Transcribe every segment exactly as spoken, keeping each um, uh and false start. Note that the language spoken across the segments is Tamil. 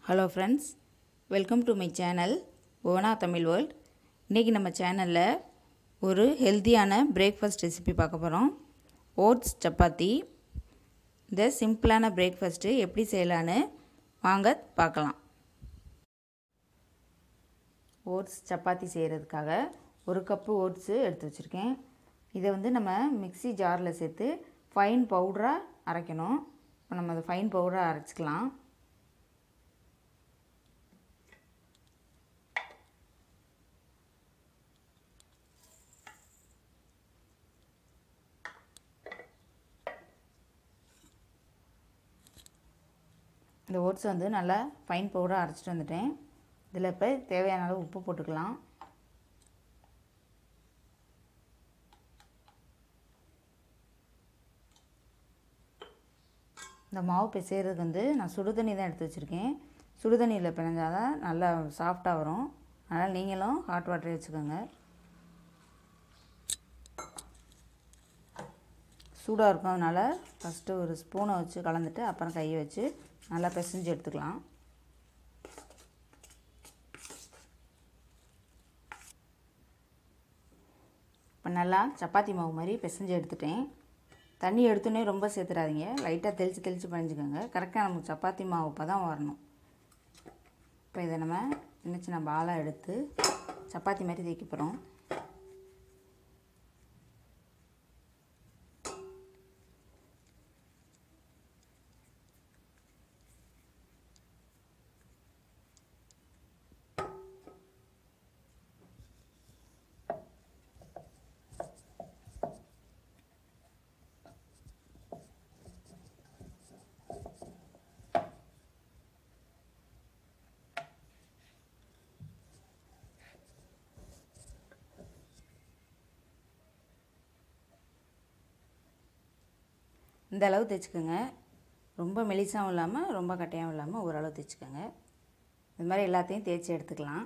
Hello friends, welcome to my channel Bhuvana Tamil World. இன்னைக்கு நம்ம சேனல்ல ஒரு ஹெல்தியான பிரேக்ஃபாஸ்ட் ரெசிபி பார்க்க போறோம். ஓட்ஸ் சப்பாத்தி. இந்த சிம்பிளான பிரேக்ஃபாஸ்ட் எப்படி செய்யலாம்னு வாங்க பார்க்கலாம். ஓட்ஸ் சப்பாத்தி செய்யிறதுக்காக ஒரு கப் ஓட்ஸ் எடுத்து வச்சிருக்கேன். இதை வந்து நம்ம மிக்ஸி ஜார்ல சேர்த்து ஃபைன் பவுடரா அரைக்கணும். இப்போ நம்ம அதை ஃபைன் பவுடரா அரைச்சுக்கலாம். இந்த ஓட்ஸ் வந்து நல்லா ஃபைன் பவுடராக அரைச்சிட்டு வந்துட்டேன். இதில் இப்போ தேவையான அளவு உப்பு போட்டுக்கலாம். இந்த மாவு பிசைகிறதுக்கு வந்து நான் சுடு தண்ணி தான் எடுத்து வச்சுருக்கேன். சுடு தண்ணியில் பிணைஞ்சால் தான் நல்லா சாஃப்டாக வரும். அதனால் நீங்களும் ஹாட் வாட்டரே வச்சுக்கோங்க. சூடாக இருக்கும், அதனால் ஃபஸ்ட்டு ஒரு ஸ்பூனை வச்சு கலந்துட்டு அப்புறம் கையை வச்சு நல்லா பிசைஞ்சு எடுத்துக்கலாம். இப்போ நல்லா சப்பாத்தி மாவு மாதிரி பிசைஞ்சு எடுத்துட்டேன். தண்ணி எடுத்துனே ரொம்ப சேர்த்துடாதீங்க, லைட்டாக தெளித்து தெளித்து பண்ணிச்சுக்கோங்க. கரெக்டாக நமக்கு சப்பாத்தி மாவு இப்போ தான் வரணும். இப்போ இதை நம்ம சின்ன சின்ன பாலாக எடுத்து சப்பாத்தி மாதிரி தேய்க்க போகிறோம். இந்த அளவு தைச்சுக்கோங்க. ரொம்ப மெலிசாவும் இல்லாமல் ரொம்ப கட்டையாகவும் இல்லாமல் ஓரளவு தைச்சுக்கோங்க. இது மாதிரி எல்லாத்தையும் தேய்ச்சி எடுத்துக்கலாம்.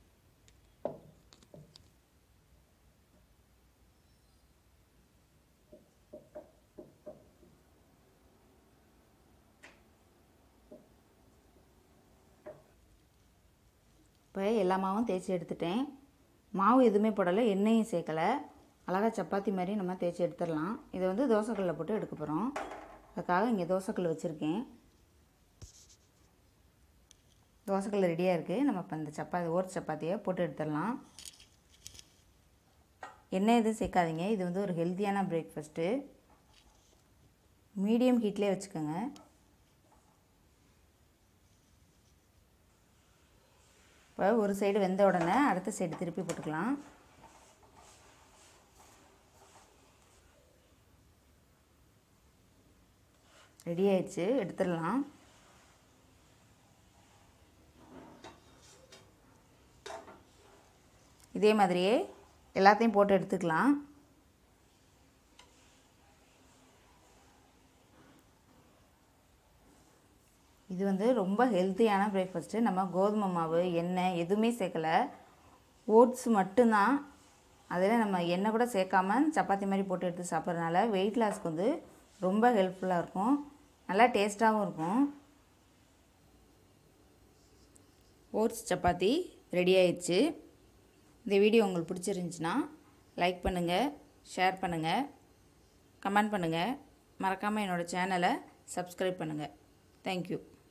இப்போ எல்லா மாவும் தேய்ச்சி எடுத்துட்டேன். மாவு எதுவுமே போடலை, எண்ணெயும் சேர்க்கலை. அழகாக சப்பாத்தி மாதிரி நம்ம தேய்ச்சி எடுத்துடலாம். இதை வந்து தோசைக்கல்லில் போட்டு எடுக்க போகிறோம். அதுக்காக இங்கே தோசைக்கல் வச்சுருக்கேன். தோசைக்கல் ரெடியாக இருக்குது. நம்ம இப்போ இந்த சப்பாத்தி ஓட்ஸ் சப்பாத்தியை போட்டு எடுத்துடலாம். எண்ணெய் எதுவும் சேர்க்காதீங்க. இது வந்து ஒரு ஹெல்த்தியான பிரேக்ஃபாஸ்ட்டு. மீடியம் ஹீட்லேயே வச்சுக்கோங்க. இப்போ ஒரு சைடு வெந்த உடனே அடுத்த சைடு திருப்பி போட்டுக்கலாம். ரெடி ஆயிடுச்சு, எடுத்துடலாம். இதே மாதிரியே எல்லாத்தையும் போட்டு எடுத்துக்கலாம். இது வந்து ரொம்ப ஹெல்த்தியான பிரேக்ஃபாஸ்ட்டு. நம்ம கோதுமை மாவு எண்ணெய் எதுவுமே சேர்க்கலை, ஓட்ஸ் மட்டும்தான். அதில் நம்ம எண்ணெய் கூட சேர்க்காம சப்பாத்தி மாதிரி போட்டு எடுத்து சாப்பிட்றதுனால வெயிட் லாஸ்க்கு வந்து ரொம்ப ஹெல்ப்ஃபுல்லாக இருக்கும். நல்லா டேஸ்ட்டாகவும் இருக்கும். ஓட்ஸ் சப்பாத்தி ரெடி ஆயிடுச்சு. இந்த வீடியோ உங்களுக்கு பிடிச்சிருந்துச்சின்னா லைக் பண்ணுங்கள், ஷேர் பண்ணுங்கள், கமெண்ட் பண்ணுங்கள். மறக்காமல் என்னோடய சேனலை சப்ஸ்கிரைப் பண்ணுங்கள். தேங்க்யூ.